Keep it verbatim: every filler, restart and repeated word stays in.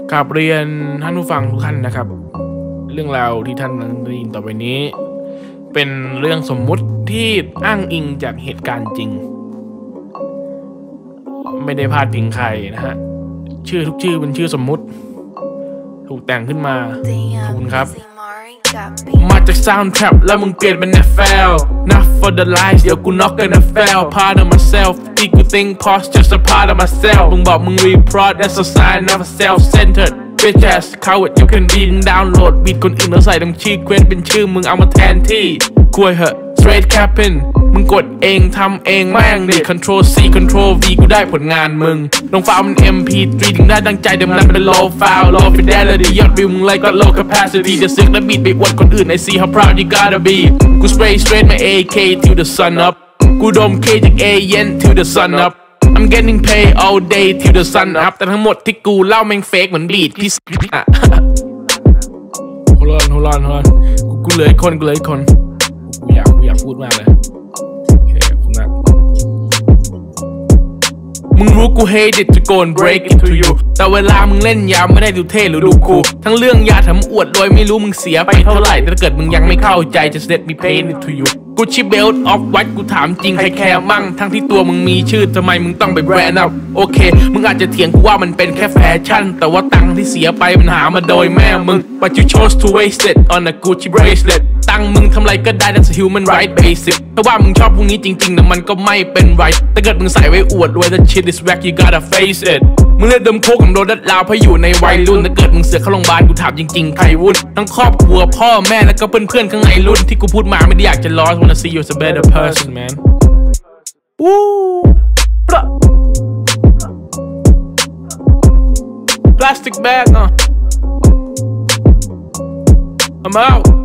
กราบเรียนท่านผู้ฟังทุกท่านนะครับเรื่องราวที่ท่านได้ยินต่อไปนี้เป็นเรื่องสมมุติที่อ้างอิงจากเหตุการณ์จริงไม่ได้พาดพิงใครนะฮะชื่อทุกชื่อเป็นชื่อสมมุติถูกแต่งขึ้นมาขอบคุณครับมาจาก Soundtrap แล้วมึงเปลี่ยนเป็น เอฟ แอล Not for the lies เดี๋ยวกูน็อกกัน เอฟ แอล Part of myself ที่กู think pause just a part of myself มึงบอกมึง reprod that's a sign of a self-centered bitch ass coward you can be ดาวน์โหลดบีทคนอื่นแล้วใส่ทั้งชื่อเควสเป็นชื่อมึงเอามาแทนที่คุยเหอะ straight capping มึงกดเองทำเองแม่งดิ control C control V กูได้ผลงานมึงลงไฟล์มัน เอ็ม พี ทรี ถึงได้ตั้งใจเดิมนั้นเป็น low file low fidelity ยอดวิวมึงเลยก็ low capacity จะซึกและบีทไปอวดคนอื่น I see how proud you gotta be กู spray straight มา เอ เค till the sun up กูดม K จาก A เย็น till the sun up I'm getting paid all day till the sun up แต่ทั้งหมดที่กูเล่าแม่งเฟกเหมือนบีทพี่อ่ะโหรอนโหรอนโหรอนกูเหลืออีกคนกูเหลืออีกคนกูอยากกูอยากพูดมากเลยโอเคขอบคุณมากมึงรู้กู hate it to go and break it to you แต่เวลามึงเล่นยาไม่ได้ดูเท่หรือดูคูลทั้งเรื่องยาทำอวดโดยไม่รู้มึงเสียไปเท่าไหร่แต่ถ้าเกิดมึงยังไม่เข้าใจจะ let me paint it to youกูชิเบลต์ออฟวัดกูถามจริงใครแคร์มั่งทั้งที่ตัวมึงมีชื่อทำไมมึงต้องไปแบรนด์เอาโอเคมึงอาจจะเถียงกูว่ามันเป็นแค่แฟชั่นแต่ว่าตังค์ที่เสียไปมันหามาโดยแม่มึง but you chose to waste it on a Gucci bracelet ตังค์มึงทำไรก็ได้ that's a human right basic ถ้าว่ามึงชอบพวกนี้จริงๆแต่มันก็ไม่เป็นไรถ้าเกิดมึงใส่ไว้อวดรวย that shit is whack you gotta face it มึงเล่นดมโคกกับโดนดัดลาวเพราะอยู่ในวัยรุ่นถ้าเกิดมึงเสือกเข้าโรงพยาบาลกูถามจริงๆใครวุ่นทั้งครอบครัวพ่อแม่แล้วก็เพื่อนๆข้างในรุ่นที่กูพูดมาไม่ได้อยากจะล้อ wanna see you as a better person man Woo Plastic bag uh I'm out